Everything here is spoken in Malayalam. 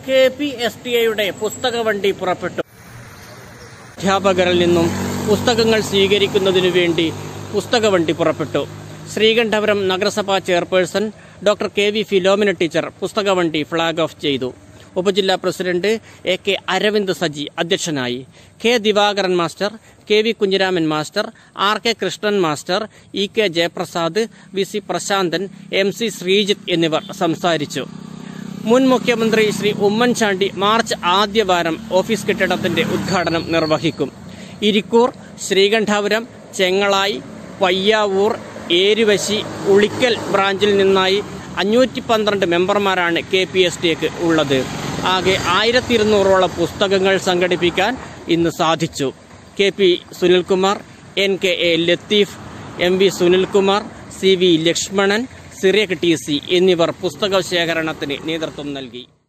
KPSTA പുസ്തകവണ്ടി പുറപ്പെട്ടു. അധ്യാപകരിൽ നിന്നും പുസ്തകങ്ങൾ സ്വീകരിക്കുന്നതിനു വേണ്ടി പുസ്തകവണ്ടി പുറപ്പെട്ടു. ശ്രീകണ്ഠപുരം നഗരസഭാ chairperson doctor KV Philomina teacher പുസ്തകവണ്ടി ഫ്ളാഗ് ഓഫ് ചെയ്തു. ഉപജില്ലാ പ്രസിഡന്റ് AK അരവിന്ദ് സജി അധ്യക്ഷനായി. K Divakaran master, KV Kunhiraman master, RK Krishnan master, EK Jayaprasad, VC Prasanthan, MC Sreejith എന്നിവർ സംസാരിച്ചു. മുൻ മുഖ്യമന്ത്രി ശ്രീ ഉമ്മൻചാണ്ടി മാർച്ച് ആദ്യവാരം ഓഫീസ് കെട്ടിടത്തിന്റെ ഉദ്ഘാടനം നിർവഹിക്കും. ഇരിക്കൂർ, ശ്രീകണ്ഠപുരം, ചെങ്ങളായി, പയ്യാവൂർ, ഏരുവശി, ഉളിക്കൽ ബ്രാഞ്ചിൽ നിന്നായി 512 മെമ്പർമാരാണ് KPSTക്ക് ഉള്ളത്. ആകെ 1200ഓളം പുസ്തകങ്ങൾ സംഘടിപ്പിക്കാൻ ഇന്ന് സാധിച്ചു. KP Sunilkumar, NKA Latheef, MV Sunilkumar, CV Lakshmanan, Cyriac TC എന്നിവർ പുസ്തക ശേഖരണത്തിന് നേതൃത്വം നൽകി.